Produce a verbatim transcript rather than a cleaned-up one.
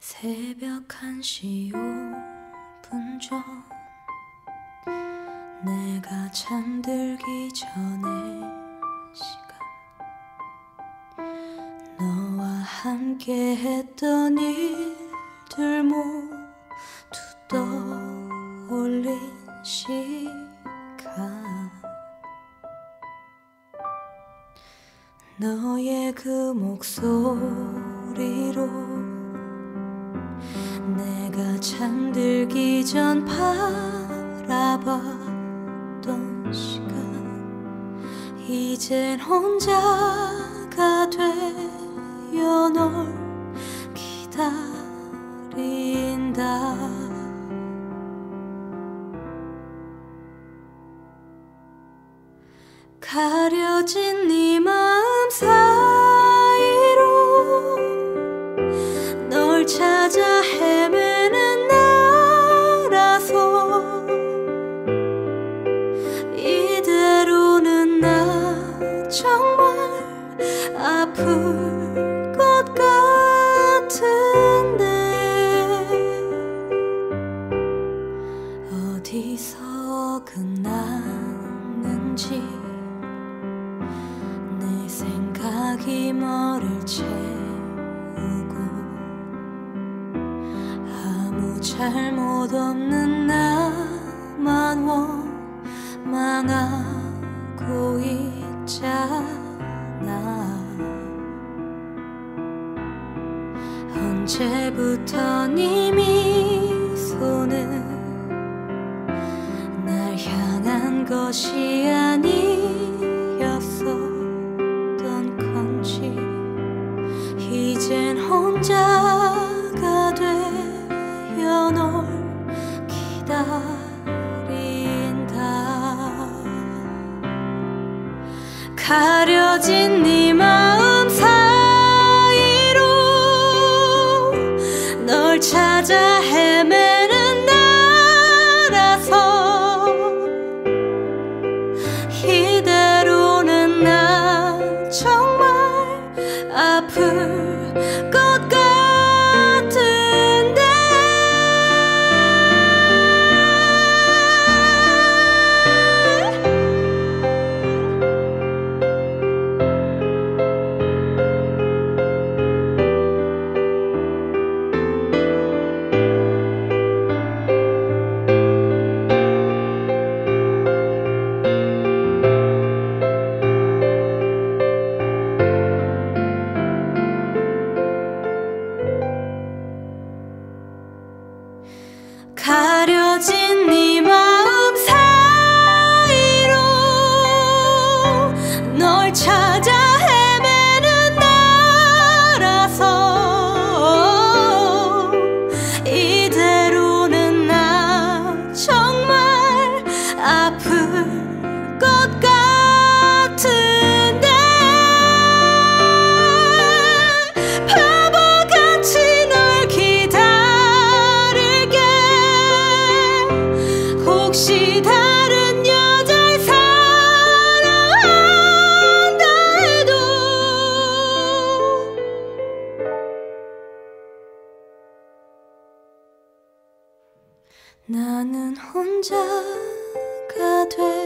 새벽 한 시 오 분 전 내가 잠들기 전에 시간, 너와 함께 했던 일들 모두 떠올린 시간, 너의 그 목소리로 내가 잠들기 전 바라봤던 시간, 이젠 혼자가 되어 널 기다린다. 가려진 네 마음 사이로 널 찾아 헤매는 나라서 이대로는 나 정말 아플 것 같은데, 어디서 끝났는지 내 생각이 머리를 채우고 아무 잘못 없는 나만 원망하고 있잖아. 언제부터 네 미소는 날 향한 것이 아니었었던 건지, 이젠 혼자가 되어 널 기다린다. 가려진 네 마음 사이로 널 찾아 헤매는 나라서 이대로는 나 정말 아플 것 같은데, 가려진 네 마음 사이로 널 찾아 헤매는 나라서 이대로는 나 정말 아플 것 같은데, 바보같이 널 기다릴게. 혹시 다른 여자를 사랑한다 해도 나는 혼자가 돼